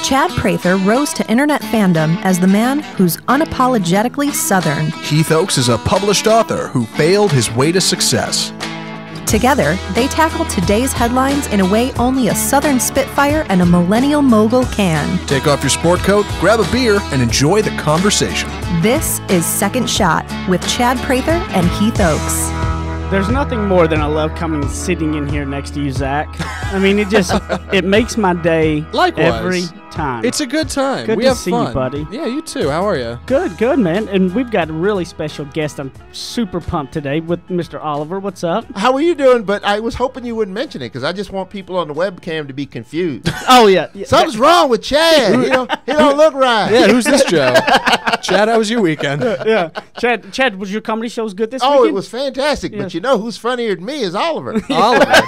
Chad Prather rose to internet fandom as the man who's unapologetically Southern. Heath Oaks is a published author who failed his way to success. Together, they tackle today's headlines in a way only a Southern Spitfire and a millennial mogul can. Take off your sport coat, grab a beer, and enjoy the conversation. This is Second Shot with Chad Prather and Heath Oaks. There's nothing more than I love coming sitting in here next to you, Zach. I mean, it makes my day. Likewise. Every time. It's a good time. Good we to have see fun. you, buddy. Yeah, you too. How are you? Good, man. And we've got a really special guest. I'm super pumped today with Mr. Oliver. What's up? How are you doing? But I was hoping you wouldn't mention it because I just want people on the webcam to be confused. Oh, yeah. Something's wrong with Chad. He don't look right. Yeah, who's this Joe? Chad, how was your weekend? Yeah. Chad, was your comedy shows good this Oh, weekend? it was fantastic. Yeah. But you know who's funnier than me is Oliver. Oliver.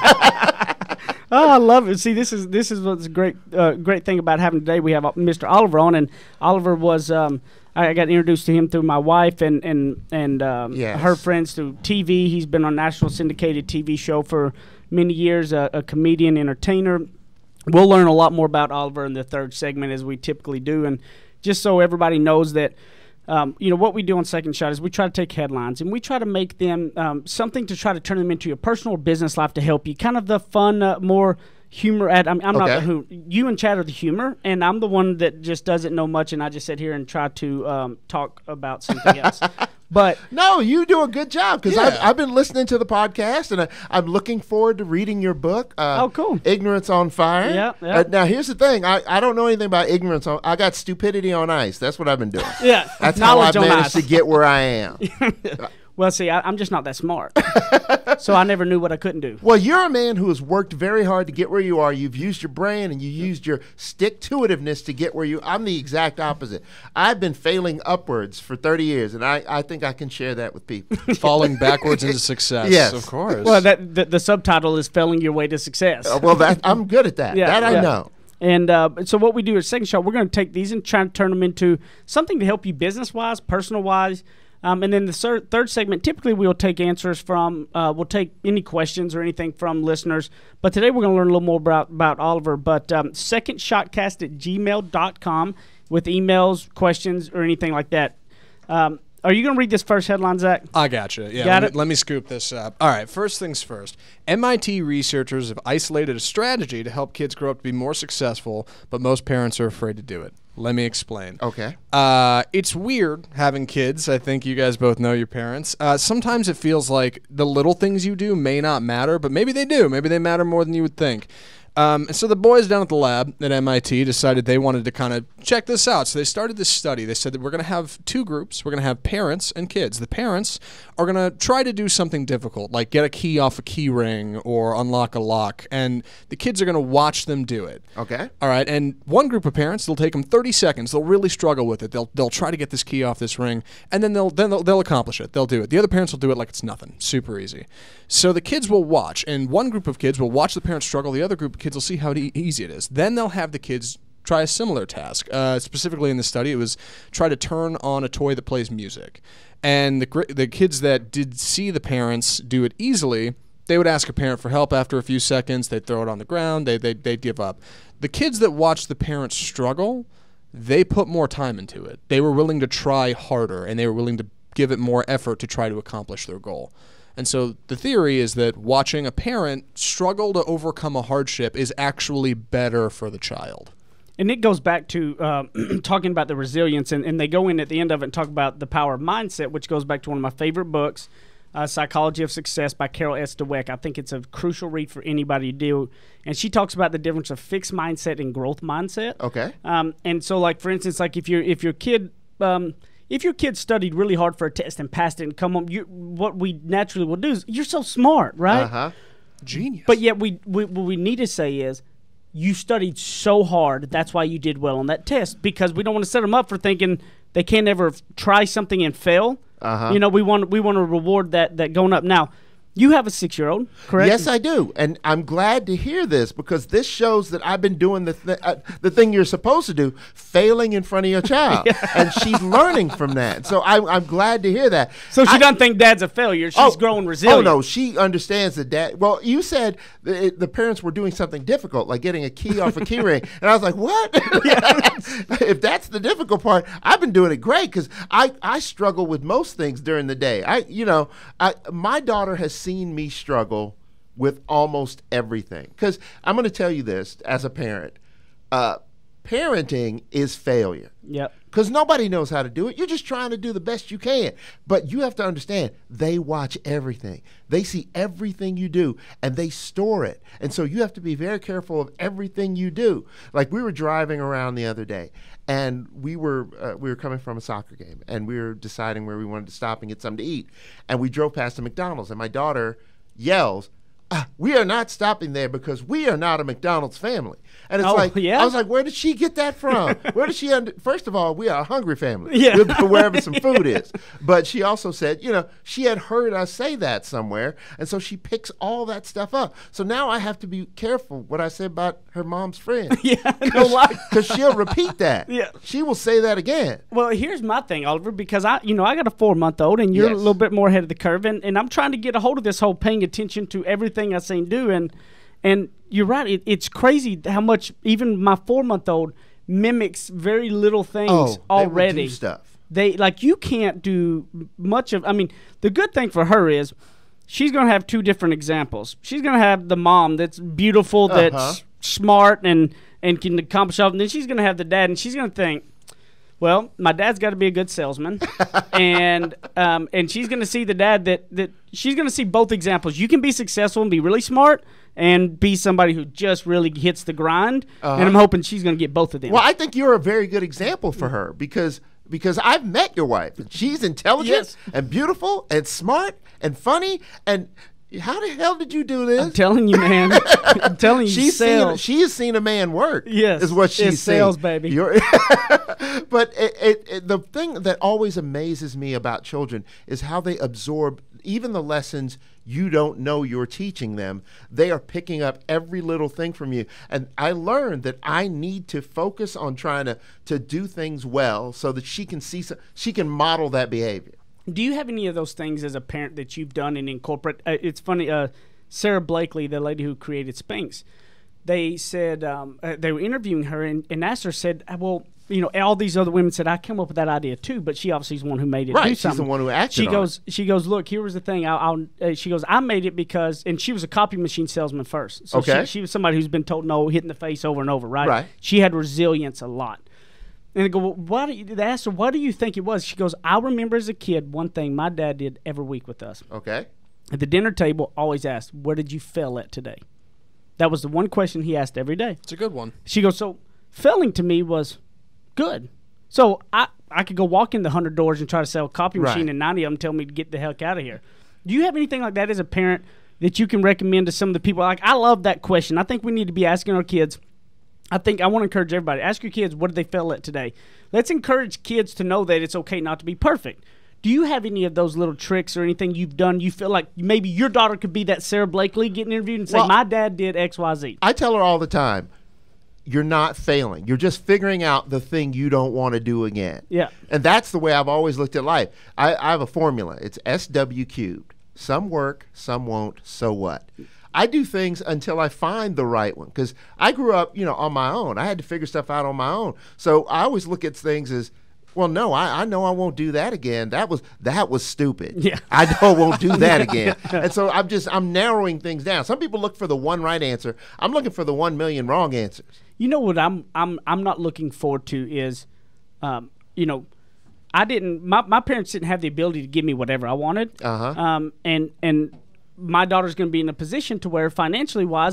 Oh, I love it. See, this is what's a great thing about having today. We have Mr. Oliver on, and Oliver was I got introduced to him through my wife and yes. her friends through TV. He's been on a national syndicated TV show for many years, a comedian, entertainer. We'll learn a lot more about Oliver in the third segment as we typically do, and just so everybody knows that. What we do on Second Shot is we try to take headlines and we try to make them something to try to turn them into your personal or business life to help you. Kind of the fun, more humor. I'm not the who. You and Chad are the humor, and I'm the one that just doesn't know much, and I just sit here and try to talk about something else. But no, you do a good job because I've been listening to the podcast and I'm looking forward to reading your book. Oh, cool! Ignorance on Fire. Yeah. Now here's the thing: I don't know anything about ignorance. I got stupidity on ice. That's what I've been doing. Yeah, that's how I've managed to get where I am. Well, see, I'm just not that smart, so I never knew what I couldn't do. Well, you're a man who has worked very hard to get where you are. You've used your brain and you used your stick-to-itiveness to get where you. I'm the exact opposite. I've been failing upwards for 30 years, and I think I can share that with people. Falling backwards into success. Yes, of course. Well, the subtitle is "Failing Your Way to Success." I'm good at that. I know. And so what we do at Second Shot, we're going to take these and try to turn them into something to help you business-wise, personal-wise. And then the third segment, typically we'll take answers from, we'll take any questions or anything from listeners. But today we're going to learn a little more about Oliver. But secondshotcast@gmail.com with emails, questions, or anything like that. Are you going to read this first headline, Zach? I gotcha. Yeah, let me scoop this up. All right, first things first. MIT researchers have isolated a strategy to help kids grow up to be more successful, but most parents are afraid to do it. Let me explain. Okay. It's weird having kids. I think you guys both know your parents. Sometimes it feels like the little things you do may not matter, but maybe they do. Maybe they matter more than you would think. And so the boys down at the lab at MIT decided they wanted to kind of check this out. So they started this study. They said that we're going to have two groups. We're going to have parents and kids. The parents are going to try to do something difficult, like get a key off a key ring or unlock a lock. And the kids are going to watch them do it. Okay. All right. And one group of parents, they'll take them 30 seconds. They'll really struggle with it. They'll try to get this key off this ring, and then they'll accomplish it. They'll do it. The other parents will do it like it's nothing. Super easy. So the kids will watch, and one group of kids will watch the parents struggle. The other group of kids will see how easy it is. Then they'll have the kids try a similar task. Specifically in the study, it was try to turn on a toy that plays music. And the kids that did see the parents do it easily, they would ask a parent for help after a few seconds. They'd throw it on the ground. They'd give up. The kids that watched the parents struggle, they put more time into it. They were willing to try harder, and they were willing to give it more effort to try to accomplish their goal. And so the theory is that watching a parent struggle to overcome a hardship is actually better for the child. And it goes back to talking about the resilience, and they go in at the end of it and talk about the power of mindset, which goes back to one of my favorite books, Psychology of Success by Carol S. Dweck. I think it's a crucial read for anybody to do. And she talks about the difference of fixed mindset and growth mindset. Okay. And so, like, for instance, like if your kid studied really hard for a test and passed it and come home, what we naturally will do is, you're so smart, right? Uh-huh. Genius. But yet what we need to say is, you studied so hard, that's why you did well on that test, because we don't want to set them up for thinking they can't ever try something and fail. Uh-huh. We want to reward that going up. Now, You have a 6-year-old, correct? Yes, I do, and I'm glad to hear this because this shows that I've been doing the thing you're supposed to do, failing in front of your child, and she's learning from that. So I'm glad to hear that. So she doesn't think Dad's a failure. She's growing resilient. Oh no, she understands that Dad. Well, you said the parents were doing something difficult, like getting a key off a key ring, and I was like, what? If that's the difficult part, I've been doing it great because I struggle with most things during the day. My daughter has seen me struggle with almost everything. Because I'm going to tell you this as a parent, parenting is failure. Yep. Because nobody knows how to do it. You're just trying to do the best you can. But you have to understand, they watch everything. They see everything you do, and they store it. And so you have to be very careful of everything you do. Like we were driving around the other day, and we were coming from a soccer game, and we were deciding where we wanted to stop and get something to eat. And we drove past a McDonald's, and my daughter yells, we are not stopping there because we are not a McDonald's family. And it's I was like, where did she get that from? Where did she, first of all, we are a hungry family. Yeah. We'll go wherever some food is. But she also said, she had heard us say that somewhere. And so she picks all that stuff up. So now I have to be careful what I said about her mom's friend. Because she'll repeat that. Yeah. She will say that again. Well, here's my thing, Oliver, because I got a 4-month-old, and you're a little bit more ahead of the curve, and I'm trying to get a hold of this whole paying attention to everything I seen do, and you're right. It's crazy how much even my 4-month-old mimics very little things already. They will do stuff. You can't do much of. I mean, the good thing for her is she's going to have 2 different examples. She's going to have the mom that's beautiful, that's smart, and can accomplish stuff, and then she's going to have the dad, and she's going to think, well, my dad's got to be a good salesman, and she's going to see the dad that she's going to see both examples. You can be successful and be really smart, and be somebody who just really hits the grind. And I'm hoping she's going to get both of them. Well, I think you're a very good example for her because I've met your wife. She's intelligent and beautiful and smart and funny and. How the hell did you do this? I'm telling you, man. I'm telling you, she has seen a man work. Yes, is what she's seen. Sales, baby. But the thing that always amazes me about children is how they absorb even the lessons you don't know you're teaching them. They are picking up every little thing from you. And I learned that I need to focus on trying to do things well so that she can model that behavior. Do you have any of those things as a parent that you've done and incorporate? It's funny, Sarah Blakely, the lady who created Spanx, they said they were interviewing her and asked her, said, well, all these other women said, I came up with that idea too, but she obviously is the one who made it do something. She's the one who acted on it. She goes, look, here was the thing. She goes, I made it because, and she was a copy machine salesman first. So she was somebody who's been told no, hit in the face over and over, right? Right. She had resilience a lot. And they go, well, they asked her, what do you think it was? She goes, I remember as a kid one thing my dad did every week with us. Okay. At the dinner table, always asked, where did you fail at today? That was the one question he asked every day. It's a good one. She goes, so failing to me was good. So I could go walk in the 100 doors and try to sell a copy machine and 90 of them tell me to get the heck out of here. Do you have anything like that as a parent that you can recommend to some of the people? Like, I love that question. I think we need to be asking our kids. I want to encourage everybody. Ask your kids, what did they fail at today? Let's encourage kids to know that it's okay not to be perfect. Do you have any of those little tricks or anything you've done you feel like maybe your daughter could be that Sarah Blakely getting interviewed and say, my dad did X, Y, Z? I tell her all the time, you're not failing. You're just figuring out the thing you don't want to do again. Yeah. And that's the way I've always looked at life. I have a formula. It's SW cubed. Some work, some won't, so what? I do things until I find the right one because I grew up, on my own. I had to figure stuff out on my own. So I always look at things as, well, no, I know I won't do that again. That was stupid. Yeah. I know I won't do that again. And so I'm narrowing things down. Some people look for the one right answer. I'm looking for the 1 million wrong answers. You know what I'm not looking forward to is, I didn't. My parents didn't have the ability to give me whatever I wanted. And my daughter's going to be in a position to where financially wise,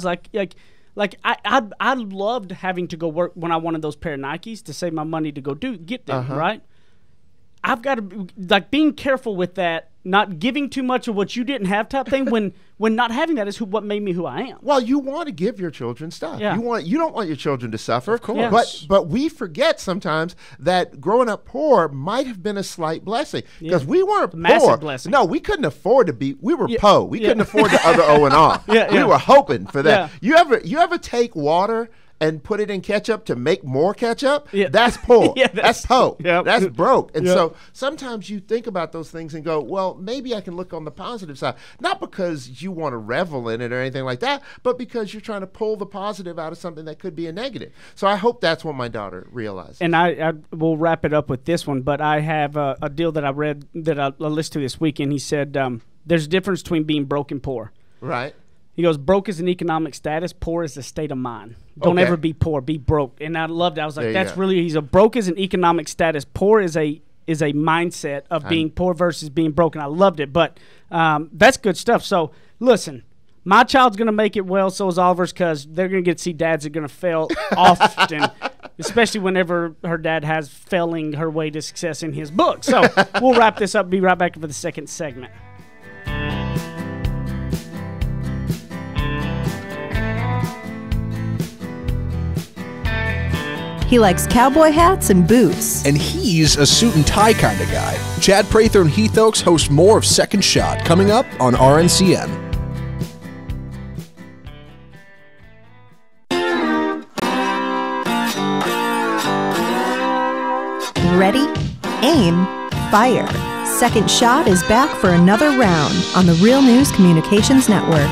I loved having to go work when I wanted those pair of Nikes to save my money to go get them, right? I've got to being careful with that not giving too much of what you didn't have type thing when not having that is what made me who I am. Well, you want to give your children stuff. Yeah. You don't want your children to suffer. Of course. Yeah. But we forget sometimes that growing up poor might have been a slight blessing because we weren't poor. Massive blessing. No, we couldn't afford to be. We were po. We Yeah. couldn't afford the other O and R. We were hoping for that. Yeah. You ever take water and put it in ketchup to make more ketchup? Yeah. That's poor. Yeah, that's po. Yep. That's broke. And Yep. so sometimes you think about those things and go, well, maybe I can look on the positive side. Not because you want to revel in it or anything like that, but because you're trying to pull the positive out of something that could be a negative. So I hope that's what my daughter realized. And I will wrap it up with this one, but I have a deal that I read that I listened to this weekend. He said there's a difference between being broke and poor. Right. He goes, broke is an economic status, poor is a state of mind. Don't Okay. ever be poor, be broke. And I loved it. I was There like, you that's go. really, he's a broke is an economic status. Poor is a mindset of being poor versus being broke. And I loved it. But that's good stuff. So listen, my child's going to make it well, so is Oliver's, because they're going to get to see dads that are going to fail often, especially whenever her dad has failing her way to success in his book. So we'll wrap this up, be right back for the second segment. He likes cowboy hats and boots. And he's a suit and tie kind of guy. Chad Prather and Heath Oaks host more of Second Shot coming up on RNCN. Ready, aim, fire. Second Shot is back for another round on the Real News Communications Network.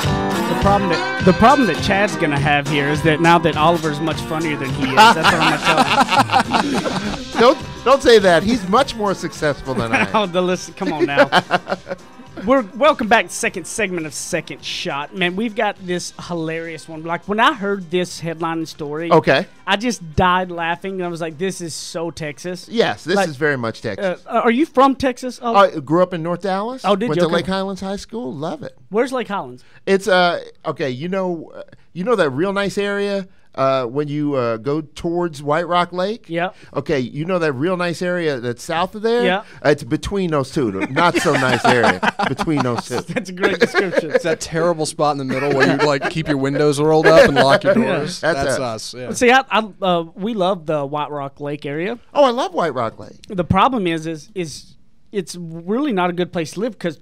The problem that Chad's gonna have here is that now that Oliver's much funnier than he is, that's what I'm gonna tell him. Don't say that. He's much more successful than I am. Listen, come on now. Welcome back to the second segment of Second Shot. Man, we've got this hilarious one. Like, when I heard this headline and story, Okay. I just died laughing. And I was like, this is so Texas. Yes, this Like, is very much Texas. Are you from Texas? I grew up in North Dallas. Oh, did Went you? to Okay. Lake Highlands High School. Love it. Where's Lake Highlands? It's okay. You know that real nice area when you go towards White Rock Lake. Yep. Okay, you know that real nice area that's south of there. Yeah. It's between those two. The not so nice area between those two. That's a great description. It's that terrible spot in the middle where you like keep your windows rolled up and lock your doors. That's That's it. us. Yeah. See, we love the White Rock Lake area. Oh, I love White Rock Lake. The problem is it's really not a good place to live because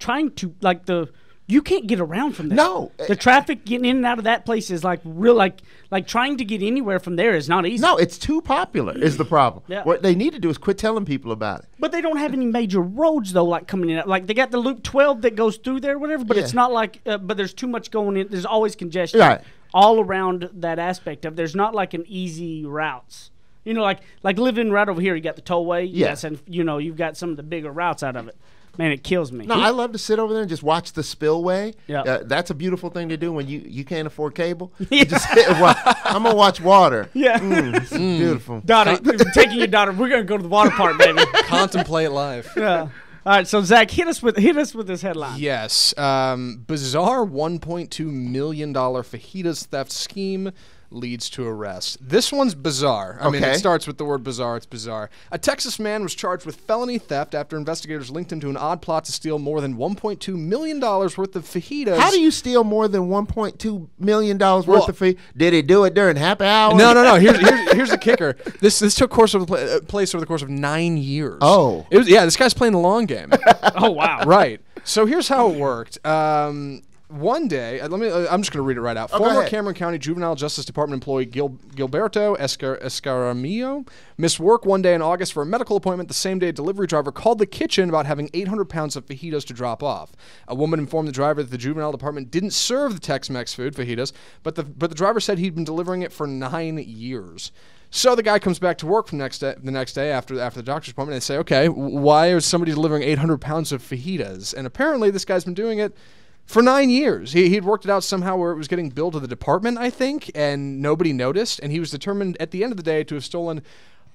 you can't get around from there. No. The traffic getting in and out of that place is like trying to get anywhere from there is not easy. No, it's too popular is the problem. Yeah. What they need to do is quit telling people about it. But they don't have any major roads though, like coming in. Like they got the Loop 12 that goes through there, or whatever. But Yeah. it's not like. But there's too much going in. There's always congestion Right. all around that aspect of. There's not like an easy routes. You know, like living right over here, you got the tollway. Yeah. Yes, and you've got some of the bigger routes out of it. Man, it kills me. No, I love to sit over there and just watch the spillway. Yeah. That's a beautiful thing to do when you can't afford cable. Yeah. You just sit and watch. I'm gonna watch water. Yeah. It's beautiful. Daughter, taking your daughter. We're gonna go to the water park, baby. Contemplate life. Yeah. All right. So Zach, hit us with this headline. Yes. Bizarre $1.2 million fajitas theft scheme leads to arrest. This one's bizarre. I mean, Okay. it starts with the word bizarre. It's bizarre. A Texas man was charged with felony theft after investigators linked him to an odd plot to steal more than $1.2 million worth of fajitas. How do you steal more than $1.2 million worth of fee? Did he do it during happy hour? No. Here's the kicker. This took place over the course of 9 years. Oh. This guy's playing the long game. Oh wow. Right. So here's how it worked. One day, I'm just going to read it right out. Go Former ahead. Cameron County Juvenile Justice Department employee Gilberto Escaramillo missed work one day in August for a medical appointment. The same day, a delivery driver called the kitchen about having 800 pounds of fajitas to drop off. A woman informed the driver that the juvenile department didn't serve the Tex-Mex food, fajitas, but the driver said he'd been delivering it for 9 years. So the guy comes back to work the next day after the doctor's appointment. And they say, okay, why is somebody delivering 800 pounds of fajitas? And apparently this guy's been doing it for 9 years. He'd worked it out somehow where it was getting billed to the department, I think, and nobody noticed. And he was determined at the end of the day to have stolen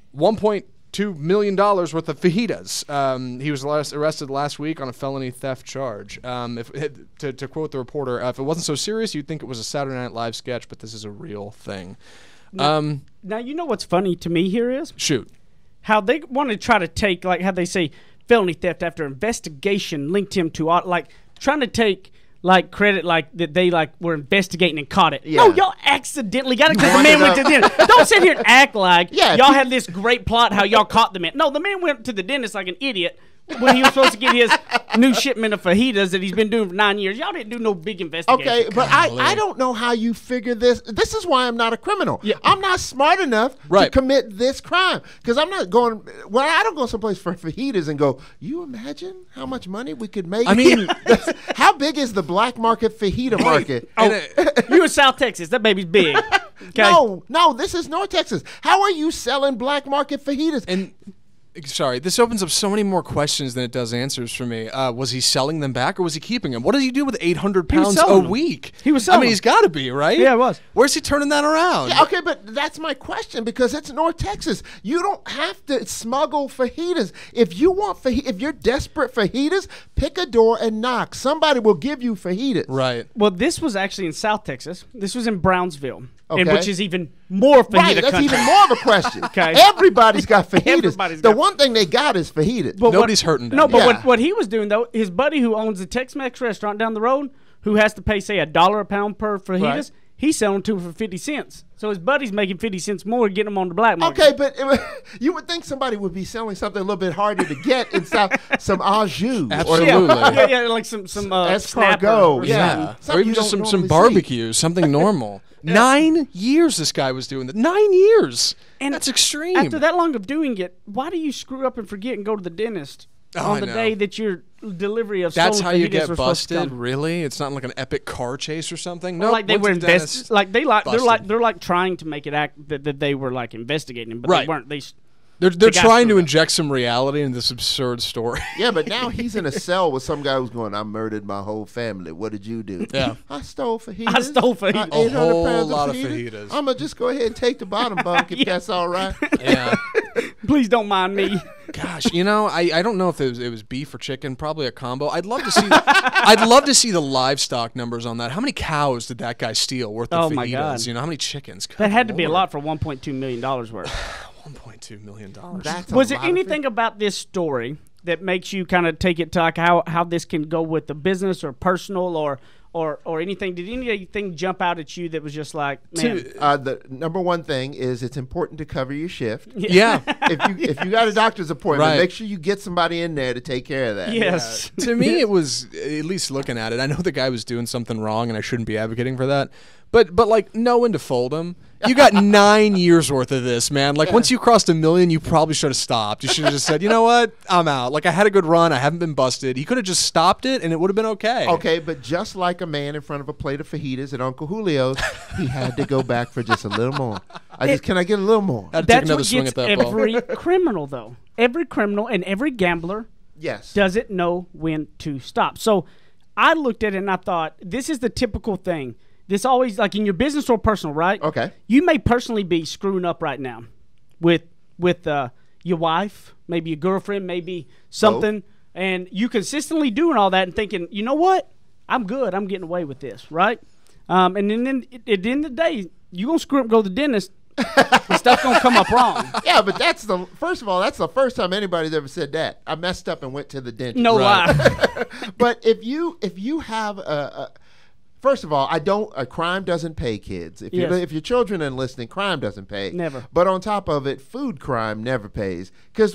$1.2 million worth of fajitas. He was arrested last week on a felony theft charge. To quote the reporter, if it wasn't so serious, you'd think it was a Saturday Night Live sketch, but this is a real thing. Now you know what's funny to me here is Shoot. how they want to try to take, like how they say, felony theft after investigation linked him to like trying to take like credit like that they like were investigating and caught it. Yeah. No, y'all accidentally got it because the man went to the dentist. Don't sit here and act like y'all had this great plot how y'all caught the man. No, the man went to the dentist like an idiot when he was supposed to get his new shipment of fajitas that he's been doing for 9 years. Y'all didn't do no big investigation. Okay, but I don't know how you figure this. This is why I'm not a criminal. Yeah. I'm not smart enough to commit this crime because I'm not going. Well, I don't go someplace for fajitas and go. You imagine how much money we could make? I mean, how big is the black market fajita market? You in South Texas? That baby's big. Okay? No, this is North Texas. How are you selling black market fajitas? And sorry, this opens up so many more questions than it does answers for me. Was he selling them back or was he keeping them? What does he do with 800 pounds a week? He was selling I mean, he's got to be, right? Yeah, it was. Where's he turning that around? Yeah, okay, but that's my question because it's North Texas. You don't have to smuggle fajitas. If you want if you're desperate fajitas, pick a door and knock. Somebody will give you fajitas. Right. Well, this was actually in South Texas. This was in Brownsville, which is even more fajita Right, that's country. even more of a question. Okay. Everybody's got fajitas. Everybody's the got one thing they got is fajitas. But Nobody's hurting. No, but Yeah. what he was doing, though, his buddy who owns the Tex-Mex restaurant down the road, who has to pay, say, $1 a pound per fajitas, Right. he's selling to for 50 cents. So his buddy's making 50 cents more, getting them on the black market. Okay, but you would think somebody would be selling something a little bit harder to get in South, some au jus. Absolutely. Yeah, like some Escargot. snapper or Yeah. something. Or Something even you just don't some normally barbecue, something normal. 9 years this guy was doing that. 9 years. And that's extreme. After that long of doing it, why do you screw up and forget and go to the dentist on the day that your delivery of That's stolen how you fajitas get were supposed to busted. come? Really? It's not like an epic car chase or something. Or No, like they were invested. like they're busted. like trying to make it act that they were like investigating him, but Right. they weren't. They're guy trying to screwed up. inject some reality into this absurd story. Yeah, but now he's in a cell with some guy who's going, I murdered my whole family. What did you do? Yeah. I stole fajitas. I stole fajitas. 800 A whole pounds lot of of fajitas. fajitas. I'm going to just go ahead and take the bottom bunk if that's all right. Yeah. Please don't mind me. Gosh, I don't know if it was beef or chicken, probably a combo. I'd love to see the livestock numbers on that. How many cows did that guy steal worth of Oh, fajitas? my God. How many chickens? That had to be a Good lot for $1.2 million worth. Lord. $1.2 million. That's a Was there lot of anything about this story that makes you kind of take it to like how this can go with the business or personal or anything? Did anything jump out at you that was just like, man? The number one thing is it's important to cover your shift. Yeah. If you got a doctor's appointment, Right. make sure you get somebody in there to take care of that. Yes. To me, it was, at least looking at it, I know the guy was doing something wrong and I shouldn't be advocating for that. But like, know when to fold him. You got 9 years worth of this, man. Like, once you crossed 1 million, you probably should have stopped. You should have just said, you know what? I'm out. Like, I had a good run. I haven't been busted. He could have just stopped it, and it would have been okay. Okay, but just like a man in front of a plate of fajitas at Uncle Julio's, he had to go back for just a little more. Can I get a little more? I'd take That's another what swing gets at that ball. every criminal, though. Every criminal and every gambler Yes. doesn't know when to stop. So I looked at it and I thought, this is the typical thing. This always, like in your business or personal, right? Okay. You may personally be screwing up right now with your wife, maybe your girlfriend, maybe something, and you consistently doing all that and thinking, you know what? I'm good. I'm getting away with this, right? And then at the end of the day, you're going to screw up and go to the dentist, and stuff's going to come up wrong. Yeah, but first of all, that's the first time anybody's ever said that. I messed up and went to the dentist. No lie. But if you have first of all, a crime doesn't pay, kids. If your children are listening, crime doesn't pay. Never. But on top of it, food crime never pays. Because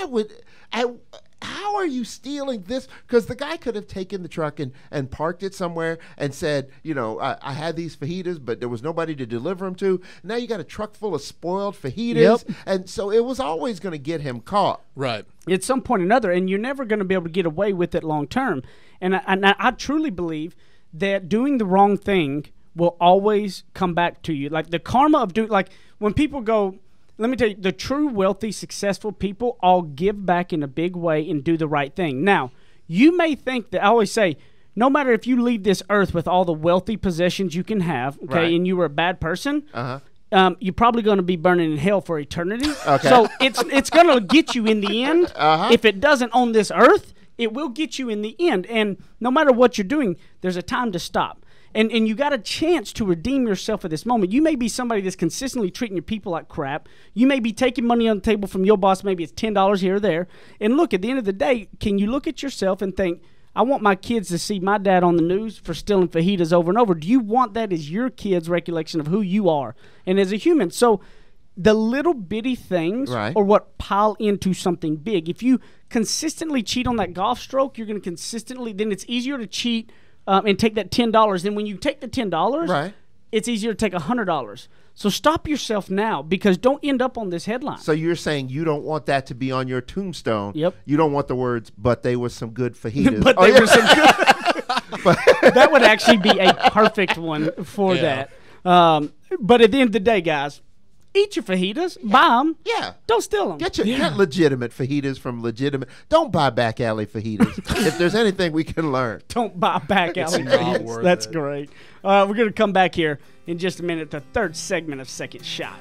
how are you stealing this? Because the guy could have taken the truck and parked it somewhere and said, I had these fajitas, but there was nobody to deliver them to. Now you got a truck full of spoiled fajitas. Yep. And so it was always going to get him caught. Right. At some point or another, and you're never going to be able to get away with it long term. And I truly believe that doing the wrong thing will always come back to you. Like the karma of doing, like when people go, let me tell you, the true wealthy, successful people all give back in a big way and do the right thing. Now, you may think that, I always say, no matter if you leave this earth with all the wealthy possessions you can have, okay, Right. and you were a bad person, you're probably going to be burning in hell for eternity. Okay. So it's going to get you in the end. If it doesn't on this earth, it will get you in the end. And no matter what you're doing, there's a time to stop. And you got a chance to redeem yourself at this moment. You may be somebody that's consistently treating your people like crap. You may be taking money on the table from your boss. Maybe it's $10 here or there. And look, at the end of the day, can you look at yourself and think, I want my kids to see my dad on the news for stealing fajitas over and over. Do you want that as your kids' recollection of who you are and as a human? So the little bitty things are what pile into something big. If you consistently cheat on that golf stroke, you're going to consistently, then it's easier to cheat and take that $10. Then when you take the $10, it's easier to take $100. So stop yourself now, because don't end up on this headline. So you're saying you don't want that to be on your tombstone. Yep. You don't want the words, but they were some good fajitas. But they were some good. That would actually be a perfect one for that. But at the end of the day, guys, eat your fajitas, buy them. Yeah. Don't steal them. Get legitimate fajitas from legitimate. Don't buy back alley fajitas. If there's anything we can learn. Don't buy back alley fajitas. That's great. We're going to come back here in just a minute, the third segment of Second Shot.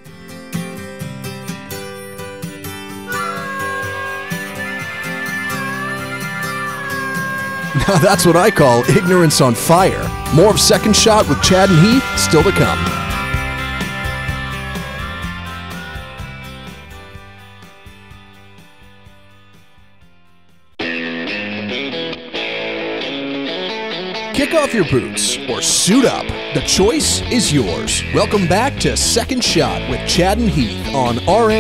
Now that's what I call ignorance on fire. More of Second Shot with Chad and Heath still to come. Kick off your boots or suit up. The choice is yours. Welcome back to Second Shot with Chad and Heath on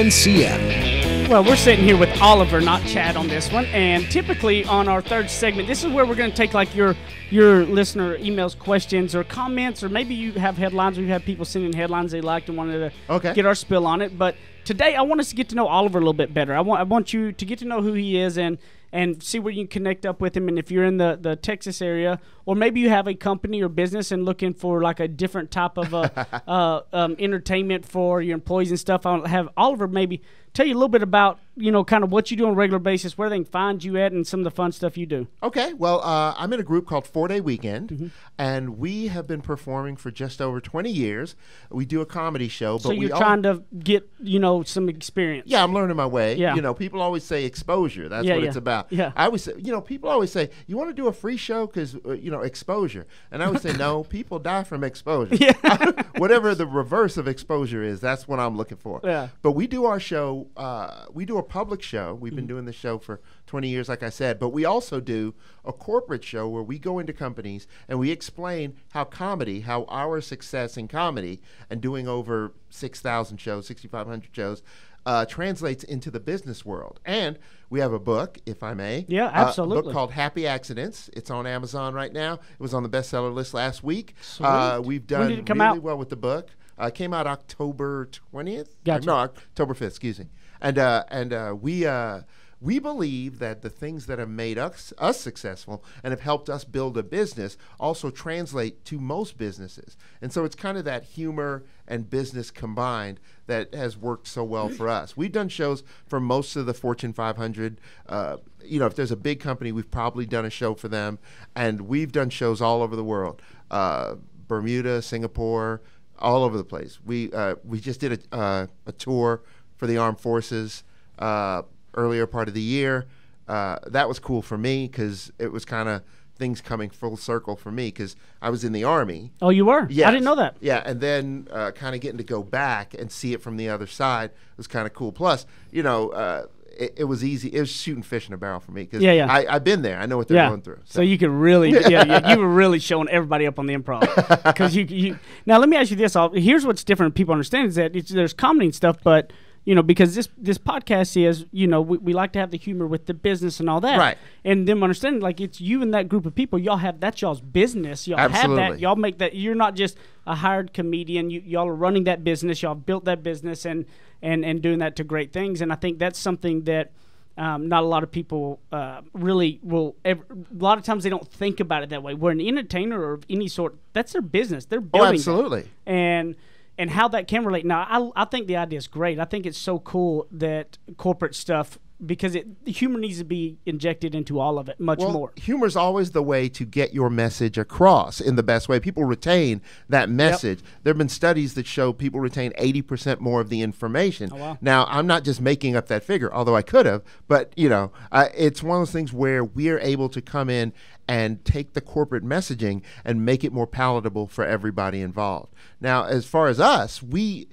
RNCN. Well, we're sitting here with Oliver, not Chad, on this one. And typically on our third segment, this is where we're going to take like your listener emails, questions, or comments, or maybe you have headlines, or you have people sending headlines they liked and wanted to get our spill on it. But today I want us to get to know Oliver a little bit better. I want you to get to know who he is and see where you can connect up with him. And if you're in the Texas area, or maybe you have a company or business and looking for like a different type of entertainment for your employees and stuff, I'll have Oliver maybe tell you a little bit about, kind of what you do on a regular basis, where they can find you at, and some of the fun stuff you do. Okay. Well, I'm in a group called 4 Day Weekend, and we have been performing for just over 20 years. We do a comedy show. So you're trying to get, some experience. Yeah, I'm learning my way. Yeah. People always say exposure. That's what it's about. Yeah. I always say, people always say, you want to do a free show because, exposure. And I always say, no, people die from exposure. Yeah. Whatever the reverse of exposure is, that's what I'm looking for. Yeah. But we do our show, we do a public show. We've been doing this show for 20 years, like I said. But we also do a corporate show where we go into companies and we explain how our success in comedy and doing over 6,000 shows, 6,500 shows, translates into the business world. And we have a book, if I may. Yeah, absolutely. A book called Happy Accidents. It's on Amazon right now. It was on the bestseller list last week. Sweet. We've done really well with the book. It came out October 20th? Gotcha. No, October 5th, excuse me. And we believe that the things that have made us successful and have helped us build a business also translate to most businesses. And so it's kind of that humor and business combined that has worked so well for us. We've done shows for most of the Fortune 500. If there's a big company, we've probably done a show for them. And we've done shows all over the world, Bermuda, Singapore, all over the place. We just did a tour for the armed forces earlier part of the year. That was cool for me because it was kind of things coming full circle for me because I was in the Army. Oh, you were? Yes. I didn't know that. Yeah, and then kind of getting to go back and see it from the other side was kind of cool. Plus, it was easy. It was shooting fish in a barrel for me because I've been there. I know what they're going through. So you could really, you were really showing everybody up on the Improv. Because you now let me ask you this. Here's what's different. People understand is that there's comedy and stuff, but because this podcast is, we like to have the humor with the business and all that. Right. And them understanding, like, it's you and that group of people. That's y'all's business. Y'all Absolutely. have that. Y'all make that. You're not just a hired comedian. Y'all are running that business. Y'all built that business and doing that to great things. And I think that's something that not a lot of people really will ever. A lot of times they don't think about it that way. Where an entertainer or of any sort, that's their business. They're building absolutely. That. And how that can relate. Now, I think the idea is great. I think it's so cool that corporate stuff, because the humor needs to be injected into all of it much more. Humor's always the way to get your message across in the best way. People retain that message. Yep. There have been studies that show people retain 80% more of the information. Oh, wow. Now, I'm not just making up that figure, although I could have, but it's one of those things where we're able to come in and take the corporate messaging and make it more palatable for everybody involved. Now, as far as us, I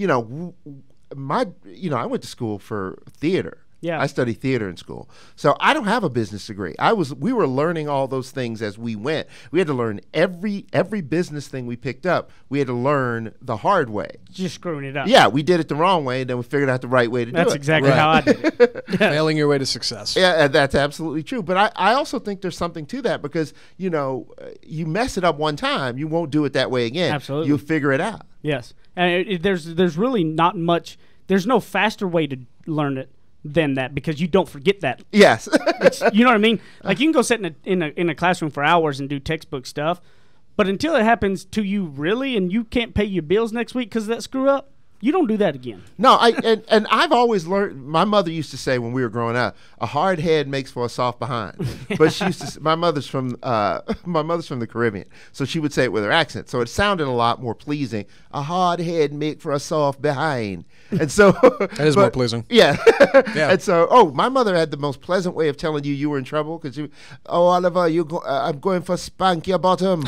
went to school for theater. Yeah. I studied theater in school. So I don't have a business degree. We were learning all those things as we went. We had to learn every business thing we picked up. We had to learn the hard way. Just screwing it up. Yeah, we did it the wrong way, and then we figured out the right way to do it. That's exactly how I did it. Failing your way to success. Yeah, that's absolutely true. But I also think there's something to that because, you mess it up one time, you won't do it that way again. Absolutely. You'll figure it out. Yes. And there's really not much, there's no faster way to learn it than that because you don't forget that. Yes. You know what I mean? Like you can go sit in a classroom for hours and do textbook stuff, but until it happens to you really and you can't pay your bills next week because of that screw up, you don't do that again. No, and I've always learned. My mother used to say when we were growing up, "A hard head makes for a soft behind." But she used to. My mother's from the Caribbean, so she would say it with her accent. So it sounded a lot more pleasing. A hard head make for a soft behind, and so that is more pleasing. Yeah. Yeah. And so, my mother had the most pleasant way of telling you were in trouble because Oliver, I'm going for spank your bottom.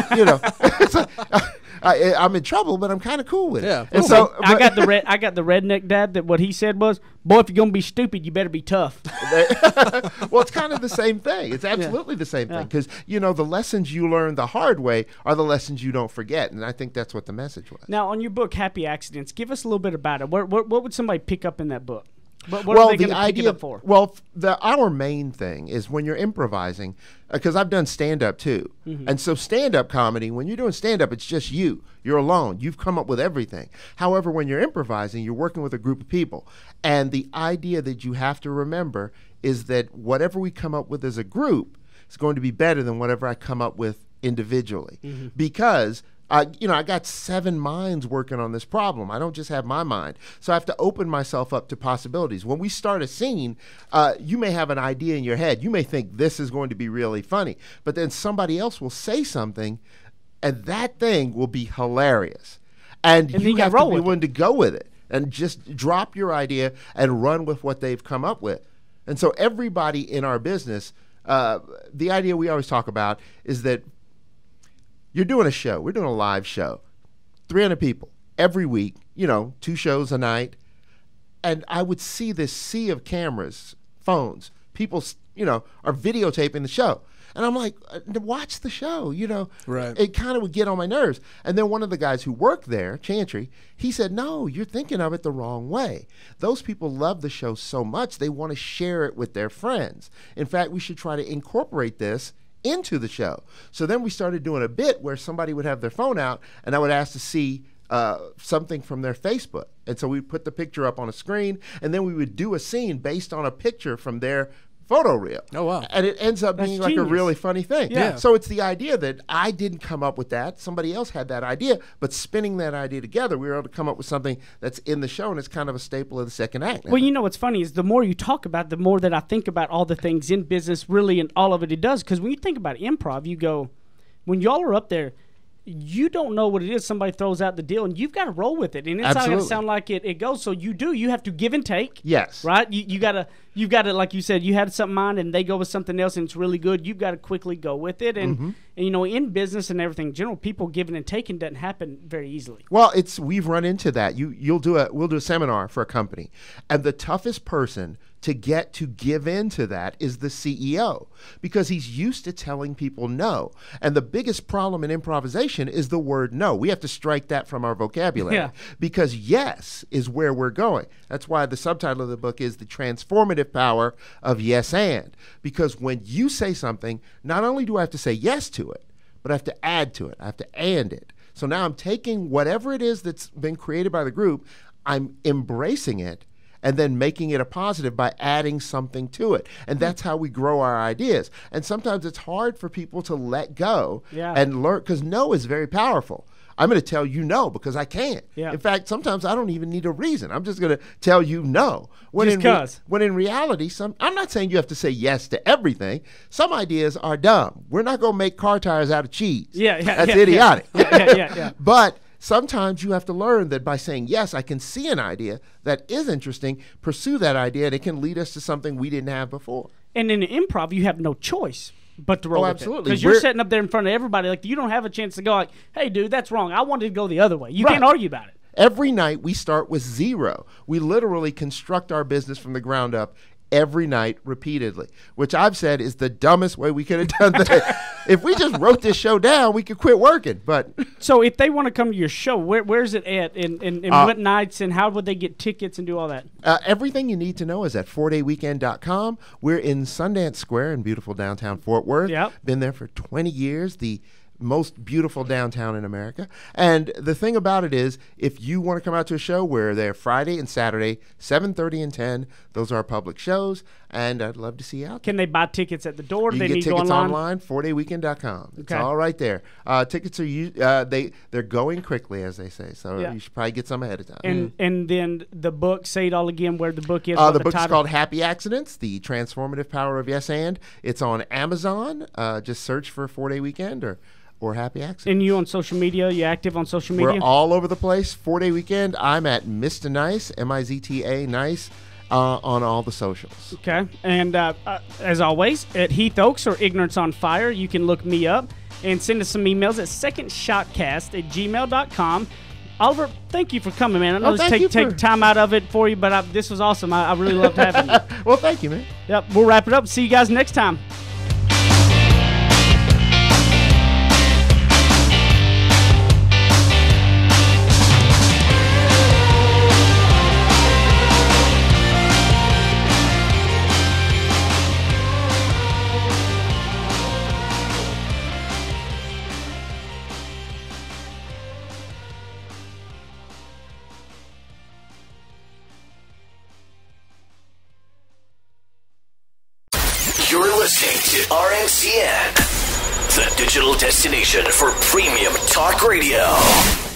I'm in trouble, but I'm kind of cool with it. Yeah. And so I got the redneck dad that what he said was, "Boy, if you're gonna be stupid, you better be tough." Well, it's kind of the same thing. It's absolutely the same thing because the lessons you learn the hard way are the lessons you don't forget, and I think that's what the message was. Now, on your book, Happy Accidents, give us a little bit about it. What would somebody pick up in that book? What are they going to pick it up for? Well, our main thing is when you're improvising, because I've done stand-up too. Mm-hmm. And so stand-up comedy, when you're doing stand-up, it's just you. You're alone. You've come up with everything. However, when you're improvising, you're working with a group of people. And the idea that you have to remember is that whatever we come up with as a group is going to be better than whatever I come up with individually. Mm-hmm. Because I got 7 minds working on this problem. I don't just have my mind. So I have to open myself up to possibilities. When we start a scene, you may have an idea in your head. You may think this is going to be really funny. But then somebody else will say something, and that thing will be hilarious. And you have to be willing to go with it and just drop your idea and run with what they've come up with. And so everybody in our business, the idea we always talk about is that you're doing a show. We're doing a live show. 300 people every week, 2 shows a night. And I would see this sea of cameras, phones. People, are videotaping the show. And I'm like, watch the show, Right. It kind of would get on my nerves. And then one of the guys who worked there, Chantry, he said, no, you're thinking of it the wrong way. Those people love the show so much, they want to share it with their friends. In fact, we should try to incorporate this into the show. So then we started doing a bit where somebody would have their phone out and I would ask to see something from their Facebook. And so we'd put the picture up on a screen and then we would do a scene based on a picture from their photo reel. Oh, wow. And it ends up being like a really funny thing. Yeah. So it's the idea that I didn't come up with that. Somebody else had that idea, but spinning that idea together, we were able to come up with something that's in the show, and it's kind of a staple of the second act now. Well, what's funny is the more you talk about it, the more that I think about all the things in business, really, and all of it does. Because when you think about improv, you go, when y'all are up there, you don't know what it is. Somebody throws out the deal, and you've got to roll with it. And it's not going to sound like it goes. So you have to give and take. Yes. Right? You've got to, like you said, you had something in mind, and they go with something else, and it's really good. You've got to quickly go with it. And, in business and everything in general, people giving and taking doesn't happen very easily. Well, we've run into that. We'll do a seminar for a company, and the toughest person to get to give in to that is the CEO, because he's used to telling people no. And the biggest problem in improvisation is the word no. We have to strike that from our vocabulary because yes is where we're going. That's why the subtitle of the book is The Transformative Power of Yes and. Because when you say something, not only do I have to say yes to it, but I have to add to it. I have to and it. So now I'm taking whatever it is that's been created by the group, I'm embracing it, and then making it a positive by adding something to it. And that's how we grow our ideas. And sometimes it's hard for people to let go and learn, because no is very powerful. I'm going to tell you no because I can't. Yeah. In fact, sometimes I don't even need a reason. I'm just going to tell you no. Just 'cause. When in reality, I'm not saying you have to say yes to everything. Some ideas are dumb. We're not going to make car tires out of cheese. That's idiotic. Yeah. But sometimes you have to learn that by saying yes, I can see an idea that is interesting, pursue that idea, and it can lead us to something we didn't have before. And in improv, you have no choice but to roll with it. Absolutely. Because you're sitting up there in front of everybody. Like, you don't have a chance to go like, hey, dude, that's wrong. I wanted to go the other way. You can't argue about it. Every night we start with zero. We literally construct our business from the ground up every night repeatedly, which I've said is the dumbest way we could have done that. If we just wrote this show down, we could quit working. But so if they want to come to your show, where's it at? And what nights, and how would they get tickets and do all that? Everything you need to know is at 4dayweekend.com. We're in Sundance Square in beautiful downtown Fort Worth. Yep. Been there for 20 years. The most beautiful downtown in America. And the thing about it is, if you want to come out to a show, we're there Friday and Saturday, 7:30 and 10. Those are our public shows, and I'd love to see you out there. Can they buy tickets at the door? You they can need get to go tickets online? 4dayweekend.com. It's Okay. all right there. Tickets are they're going quickly, as they say, so you should probably get some ahead of time. And then the book, say it all again, where the book is. The book is called Happy Accidents, The Transformative Power of Yes And. It's on Amazon. Just search for 4-Day Weekend or Happy Accidents. And you on social media? You active on social media? We're all over the place. 4-Day Weekend. I'm at Mr. Nice, Mizta Nice, on all the socials. Okay. And as always, at Heath Oaks or Ignorance on Fire, you can look me up and send us some emails at secondshotcast@gmail.com. Oliver, thank you for coming, man. I know take time out of it for you, but this was awesome. I really loved having you. Well, thank you, man. Yep. We'll wrap it up. See you guys next time. You're listening to RNCN, the digital destination for premium talk radio.